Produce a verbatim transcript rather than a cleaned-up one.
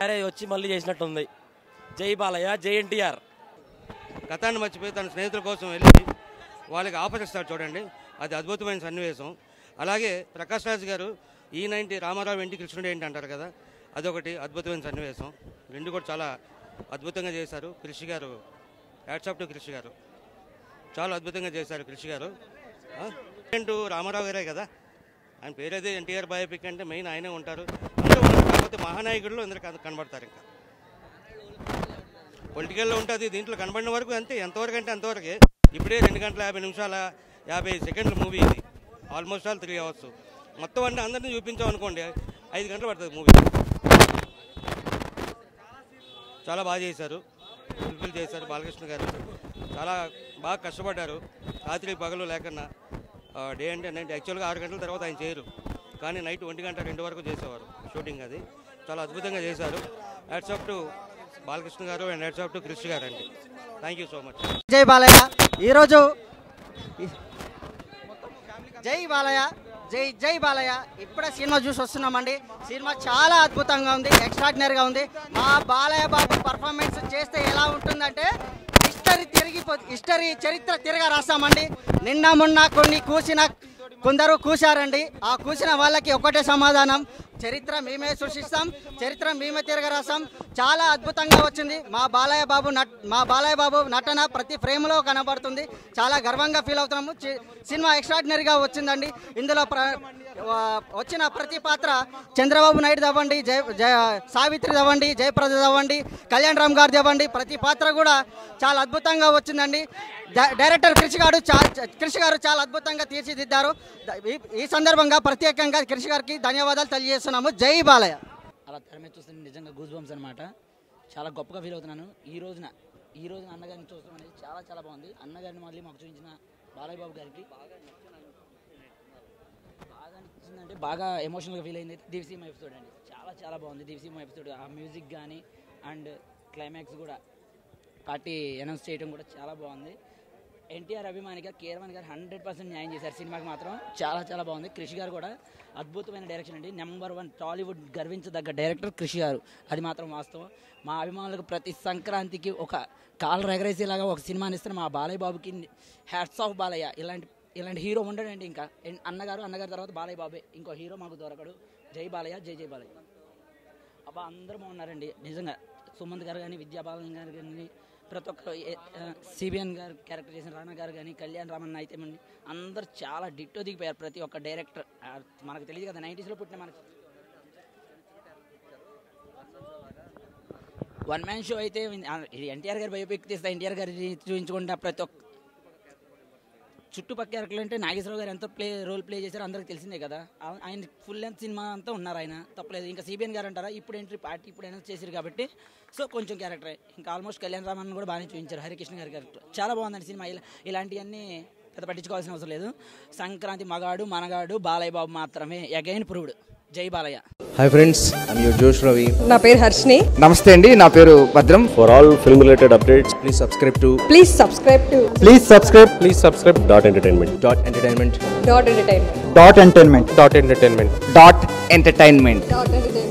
ఎన్టీఆర్ వచ్చి మళ్ళీ చేసినట్టుంది. జై బాలయ్య, జై ఎన్టీఆర్. గతాన్ని మర్చిపోయి తన స్నేహితుల కోసం వెళ్ళి వాళ్ళకి ఆపరిస్తాడు చూడండి, అది అద్భుతమైన సన్నివేశం. అలాగే ప్రకాష్ రాజ్ గారు ఈ నైన్టీ రామారావు ఎన్టీ కృష్ణుడు ఏంటి అంటారు కదా, అదొకటి అద్భుతమైన సన్నివేశం. రెండు కూడా చాలా అద్భుతంగా చేశారు. కృషి గారు, హ్యాట్సాప్ టు కృషి గారు, చాలా అద్భుతంగా చేశారు కృషి గారు. ప్రెసిడెంట్ రామారావు గారే కదా, ఆయన పేరేదే ఎన్టీఆర్ బయోపిక్ అంటే మెయిన్ ఆయనే ఉంటారు. అందరూ ఉంటారు, కాకపోతే మహానాయకుడిలో అందరూ కనబడతారు. ఇంకా పొలిటికల్లో ఉంటుంది, దీంట్లో కనబడిన వరకు అంతే, ఎంతవరకు అంటే అంతవరకే. ఇప్పుడే రెండు గంటల యాభై నిమిషాల యాభై సెకండ్ల మూవీ ఇది, ఆల్మోస్ట్ ఆల్ త్రీ అవర్స్. మొత్తం అంటే అందరినీ చూపించాం అనుకోండి, ఐదు గంటలు పడుతుంది మూవీ. చాలా బాగా చేశారు, ఫుల్ఫిల్ చేశారు. బాలకృష్ణ గారు చాలా బాగా కష్టపడ్డారు, రాత్రి పగలు లేకన్నా. డే అంటే నైట్ యాక్చువల్గా ఆరు గంటల తర్వాత ఆయన చేయరు, కానీ నైట్ ఒంటి గంట రెండు వరకు చేసేవారు షూటింగ్. అది చాలా అద్భుతంగా చేశారు. హ్యాట్సాప్ టు బాలకృష్ణ గారు అండ్ హ్యాట్సాప్ టు కృషి గారు అండి. Thank you so much. జై బాలయ్య. ఈరోజు జై బాలయ్య, జై జై బాలయ్య. ఇప్పుడే సినిమా చూసి వస్తున్నామండి. సినిమా చాలా అద్భుతంగా ఉంది, ఎక్స్ట్రాడినరీగా ఉంది. మా బాలయ్య బాబు పర్ఫార్మెన్స్ చేస్తే ఎలా ఉంటుందంటే హిస్టరీ తిరిగిపో హిస్టరీ చరిత్ర తిరగా రాస్తామండి. నిన్న మొన్న కొన్ని కూసిన కొందరు కూశారండి, ఆ కూసిన వాళ్ళకి ఒకటే సమాధానం, చరిత్ర మేమే సృష్టిస్తాం, చరిత్ర మేమే తిరగరాస్తాం. చాలా అద్భుతంగా వచ్చింది. మా బాలయ్య బాబు నట్ మా బాలయ్య బాబు నటన ప్రతి ఫ్రేమ్లో కనబడుతుంది. చాలా గర్వంగా ఫీల్ అవుతున్నాము. సినిమా ఎక్స్ట్రాడినరీగా వచ్చిందండి. ఇందులో ప్ర వచ్చిన ప్రతి పాత్ర చంద్రబాబు నాయుడు అవ్వండి, జయ జయ సావిత్రి అవ్వండి, జయప్రద అవ్వండి, కళ్యాణ్ రామ్ గారు అవ్వండి, ప్రతి పాత్ర కూడా చాలా అద్భుతంగా వచ్చిందండి. డైరెక్టర్ కృషి గారు కృషి గారు చాలా అద్భుతంగా తీర్చిదిద్దారు. ఈ సందర్భంగా ప్రత్యేకంగా కృషి గారికి ధన్యవాదాలు తెలియజేస్తున్నాము. జై బాలయ్య. అలా తెర మీద చూస్తే నిజంగా గూస్ బంప్స్ అనమాట. చాలా గొప్పగా ఫీల్ అవుతున్నాను. ఈ రోజున ఈ రోజున అన్నగారిని చూస్తాం అనేది చాలా చాలా బాగుంది. అన్నగారిని మళ్ళీ మాకు చూపించిన బాలయ్య బాబు గారికి బాగా అనిపించిందంటే బాగా ఎమోషనల్గా ఫీల్ అయింది. దివిసీమ ఎపిసోడ్ అండి, చాలా చాలా బాగుంది దివిసీమ ఎపిసోడ్. ఆ మ్యూజిక్ కానీ అండ్ క్లైమాక్స్ కూడా పార్టీ అనౌన్స్ చేయడం కూడా చాలా బాగుంది. ఎన్టీఆర్ అభిమానిగా కేరవన్ గారు హండ్రెడ్ పర్సెంట్ న్యాయం చేశారు సినిమాకి మాత్రం. చాలా చాలా బాగుంది. కృషి గారు కూడా అద్భుతమైన డైరెక్షన్ అండి. నెంబర్ వన్ టాలీవుడ్ గర్వించదగ్గ డైరెక్టర్ కృషి గారు, అది మాత్రం వాస్తవం. మా అభిమానులకు ప్రతి సంక్రాంతికి ఒక కాలర్ ఎగరేసేలాగా ఒక సినిమాని ఇస్తున్న మా బాలయ్య బాబుకి హ్యాట్స్ ఆఫ్ బాలయ్య. ఇలాంటి ఇలాంటి హీరో ఉండడండి. ఇంకా అన్నగారు అన్నగారి తర్వాత బాలయ్య బాబే, ఇంకో హీరో మాకు దొరకడు. జై బాలయ్య, జై జై బాలయ్య. అబ్బా అందరూ బాగున్నారండి నిజంగా. సుమంత్ గారు కానీ, విద్యాబాలన్ గారు కానీ, ప్రతి ఒక్క సిబిఎన్ గారు క్యారెక్టర్ చేసిన రానా గారు కానీ, కళ్యాణ్ రామన్ అయితే అందరు చాలా డిట్టో దిగిపోయారు. ప్రతి ఒక్క డైరెక్టర్ మనకు తెలియదు కదా, నైంటీస్లో పుట్టిన మనకు వన్ మ్యాన్ షో అయితే ఎన్టీఆర్ గారి బయోపిక్ తీస్తే ఎన్టీఆర్ గారి చూపించుకుంటా ప్రతి ఒక్క చుట్టుపక్కల క్యారెక్టర్లు అంటే నాగేశ్వరరావు గారు ఎంత ప్లే రోల్ ప్లే చేశారో అందరికి తెలిసిందే కదా. ఆయన ఫుల్ లెంత్ సినిమా అంతా ఉన్నారు, ఆయన తప్పలేదు. ఇంకా సిబిఎన్ గారు అంటారా, ఇప్పుడు ఎంట్రీ పార్టీ ఇప్పుడు అనౌన్స్ చేశారు కాబట్టి సో కొంచెం క్యారెక్టరే. ఇంకా ఆల్మోస్ట్ కళ్యాణ్ రామన్ కూడా బాగానే చూపించారు. హరికృష్ణ గారి క్యారెక్టర్ చాలా బాగుందండి సినిమా. ఇలా ఇలాంటివన్నీ పెద్ద పట్టించుకోవాల్సిన అవసరం లేదు. సంక్రాంతి మగాడు మనగాడు బాలయ్య బాబు మాత్రమే, అగైన్ ప్రూవ్డ్. జై Balayya. Hi friends, I'm your Josh Ravi. నా పేరు హర్షిని. నమస్తే అండి, నా పేరు Bhadram. For all film related updates please subscribe to please subscribe to please subscribe please subscribe dot entertainment dot entertainment dot entertainment dot entertainment dot entertainment dot entertainment dot entertainment